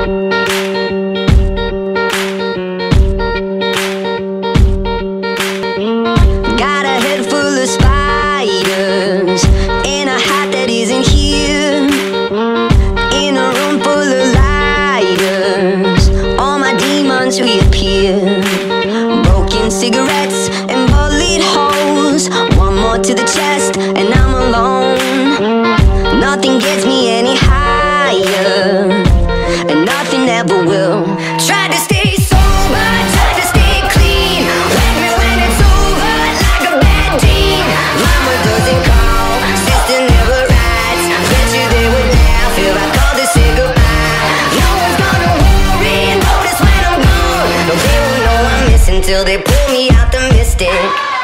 Got a head full of spiders and a heart that isn't here. In a room full of lighters, all my demons reappear. Broken cigarettes and bullet holes, one more to the chest and I'm alone. Nothing gets me any higher, and nothing ever will. Try to stay sober, try to stay clean. Wake me when it's over, like a bad dream. Mama doesn't call, sister never writes. Bet you they would laugh if I called to say goodbye. No one's gonna worry and notice when I'm gone. No, they won't know I'm missing till they pull me out the mystic.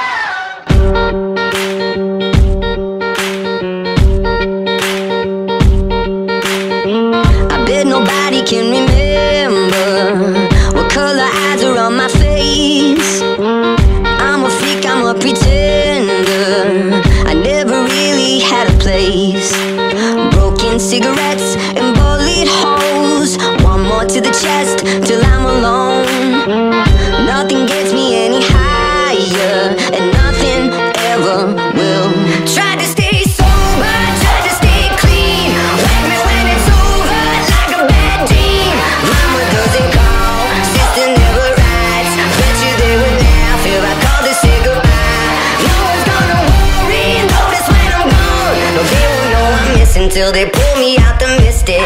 Nobody can remember what color eyes are on my face. I'm a freak, I'm a pretender. I never really had a place. Broken cigarettes and bullet holes, one more to the chest till I'm alone. Nothing gets me any higher, and nothing ever will. Try to stay sober, try to stay clean. Wake me when it's over, like a bad dream. Mama doesn't call, sister never writes. Bet you they would laugh if I called to say goodbye. No one's gonna worry and notice when I'm gone. No, they won't know I'm missing till they pull me out the mystic.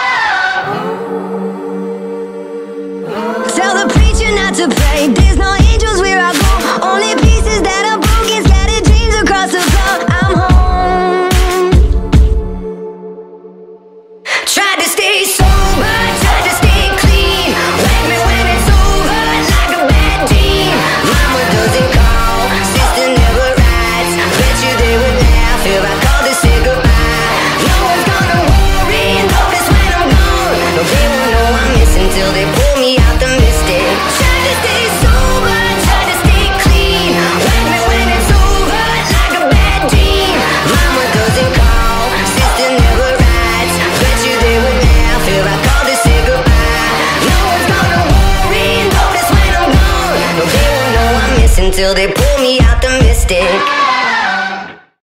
Tell the preacher not to pray, there's no angels where I go. Only pieces that are broken, scattered dreams across the floor. I'm home. Try to stay sober, try to stay clean. Wake me when it's over, like a bad dream. Mama doesn't call, sister never writes. Bet you they would laugh if I called to say goodbye. No one's gonna worry and notice when I'm gone. No, they won't know I'm missing till they pull me out the mystic. Try to stay sober, try to stay clean. Wake me when it's over, like a bad dream. Mama doesn't call, sister never writes. Bet you they would laugh if I called to say goodbye. No one's gonna worry and notice when I'm gone. No, they won't know I'm missing till they pull me out the mystic.